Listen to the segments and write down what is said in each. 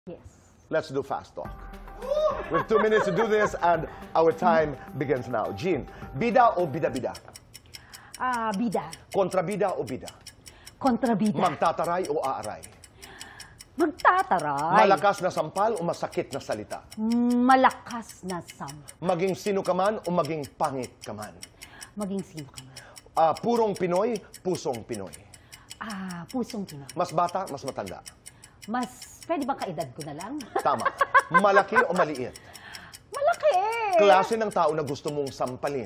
Yes. Let's do fast talk. We have 2 minutes to do this, and our time begins now. Jean, bida o bida-bida? Bida. Kontrabida o bida? Kontrabida. Magtataray o aaray? Magtataray. Malakas na sampal o masakit na salita? Malakas na sampal. Maging sino ka man o maging pangit ka man? Maging sino ka man. Purong Pinoy, pusong Pinoy? Pusong Pinoy. Mas bata, mas matanda? Pwede bang kaedad ko na lang? Tama. Malaki o maliit? Malaki. Klase ng tao na gusto mong sampalin?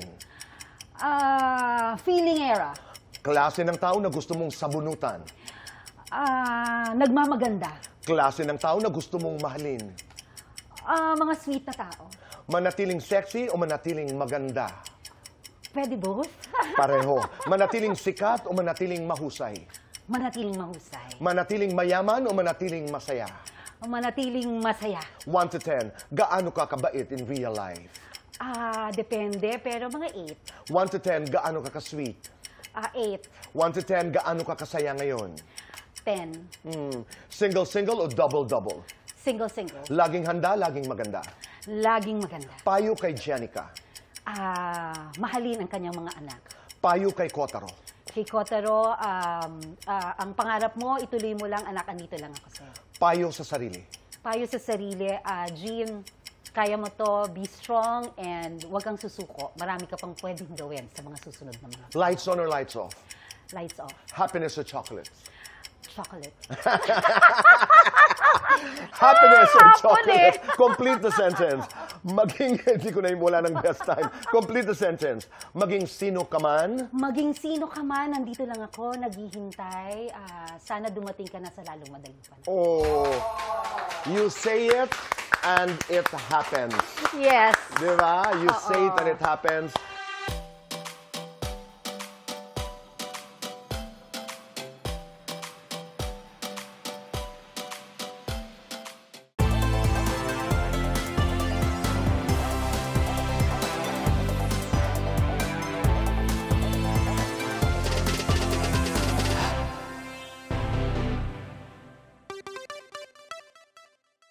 Feeling era. Klase ng tao na gusto mong sabunutan? Nagmamaganda. Klase ng tao na gusto mong mahalin? Mga sweet na tao. Manatiling sexy o manatiling maganda? Pwede both. Pareho. Manatiling sikat o manatiling mahusay? Manatiling mahusay. Manatiling mayaman o manatiling masaya? Manatiling masaya. 1 to 10, gaano ka kabait in real life? Depende, pero mga 8. 1 to 10, gaano ka ka-sweet? 8. 1 to 10, gaano ka kasaya ngayon? 10. Single-single o double-double? Single-single. Laging handa, laging maganda? Laging maganda. Payo kay Jenica? Mahalin ang kanyang mga anak. Payo kay Kotaro? Kay Kotaro, ang pangarap mo, ituloy mo lang, anak, andito lang ako sa'yo. Payo sa sarili? Payo sa sarili, Jean, kaya mo to, be strong, and huwag kang susuko. Marami ka pang pwedeng gawin sa mga susunod na mga. Lights on or lights off? Lights off. Happiness or chocolates? Chocolate. Happiness or chocolate? Complete the sentence. Maging, hindi ko na yung wala ng best time. Complete the sentence. Maging sino ka man? Maging sino ka man, nandito lang ako, naghihintay. Sana dumating ka na sa lalong madaling panahon. Oh, you say it and it happens. Yes. Diba? You say it and it happens.